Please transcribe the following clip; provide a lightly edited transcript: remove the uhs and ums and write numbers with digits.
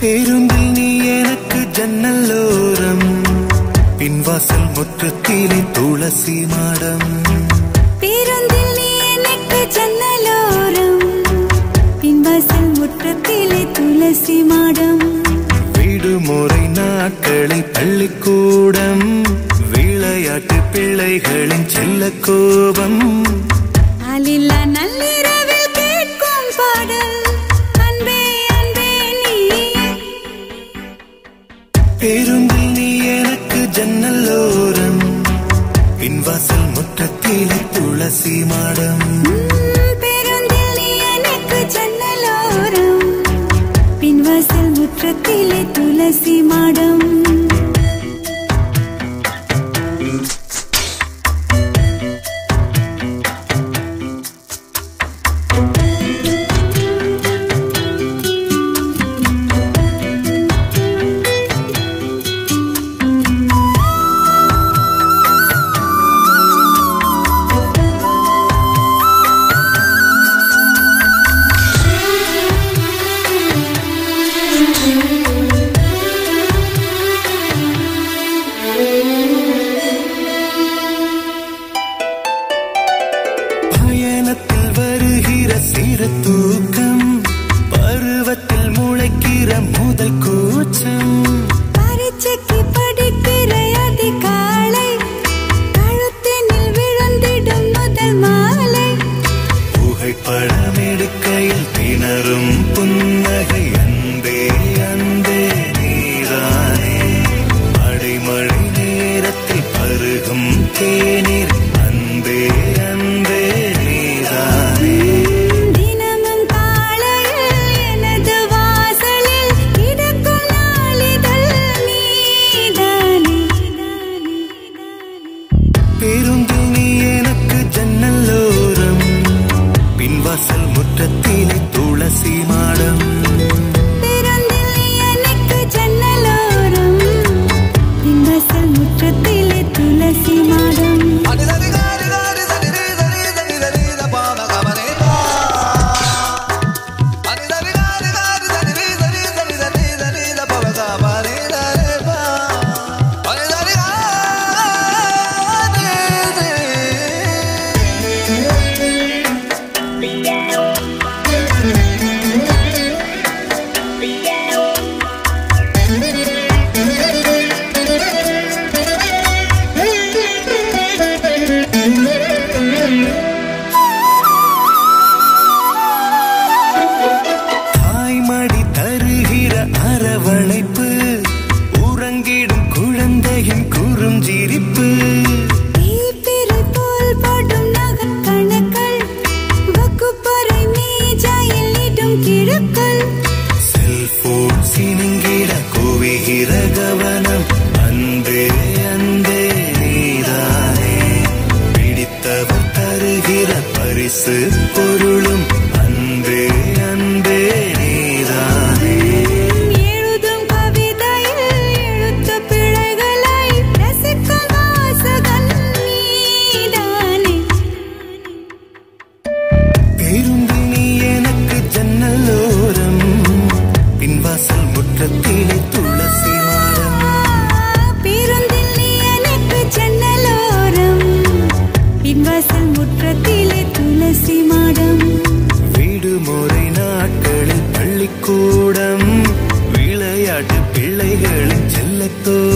பேருந்தில் நீ எனக்கு ஜன்னலோரம், பின்வாசல் முற்றத்திலே துளசி மாடம். பேருந்தில் நீ எனக்கு ஜன்னலோரம், பின்வாசல் முற்றத்திலே துளசி மாடம். விடுமுறை நாட்களில் பள்ளிக்கூடம், விளையாட்டு பிள்ளைகளின் செல்ல கோபம். ஆளில்லா நள்ளிரவில் கேட்கும் பாடல் அன்பே அன்பே நீ. பேருந்தில் நீ எனக்கு ஜன்னலோரம், பின்வாசல் முற்றத்திலே துளசி மாடம். பேருந்தில் நீ எனக்கு ஜன்னலோரம், பின்வாசல் முற்றத்திலே துளசி மாடம். பயணத்தில் வருகிற சிறு தூக்கம், பருவத்தில் முளைக்கிற முதல் கூச்சம். பரீட்சைக்கு படிக்கிற அதிகாலை, கழுத்தினில் விழுந்திடும் முதல் மாலை. புகைப்படம் எடுக்கையில் திணறும் புன்னகை, அன்பே அன்பே நீதானே. அடைமழை நேரத்தில் பருகும் தேநீர், அன்பே அன்பே நீதானே. தினமும் காலையில் எனது வாசலில் கிடக்கும் நாளிதழ் நீதானே. பேருந்தில் நீ எனக்கு ஜன்னலோரம், பின்வாசல் முற்றத்திலே துளசி மாடம். பேருந்தில் நீ எனக்கு ஜன்னலோரம், பின்வாசல் முற்றத்திலே துளசி மாடம். தாய்மடி தருகிற அரவணைப்பு, உறங்கிடும் குழந்தையின் குறுஞ்சிரிப்பு. தீப்பிறை போல் படும் நகக்கணுக்கள், வகுப்பறை மேஜையில் இடும் கிழுக்கள். செல்போன் சினுங்கிட குவிகிற கவனம், அன்பே அன்பே நீதானே. பிடித்தவர் தருகிற பரிசு பொருளும், அன்பே அன்பே நீதானே. எழுதும் கவிதையில் எழுத்து பிழைகளை ரசிக்கும் வாசகன் நீதானே. பேருந்தில் நீ எனக்கு ஜன்னலோரம், பின்வாசல் முற்றத்திலே துளசி மாடம். பேருந்தில் நீ எனக்கு ஜன்னலோரம், பின்வாசல் முற்றத்திலே துளசி மாடம். விடுமுறை நாட்களில் பள்ளிக்கூடம், விளையாட்டு பிள்ளைகளின் செல்லத்தோ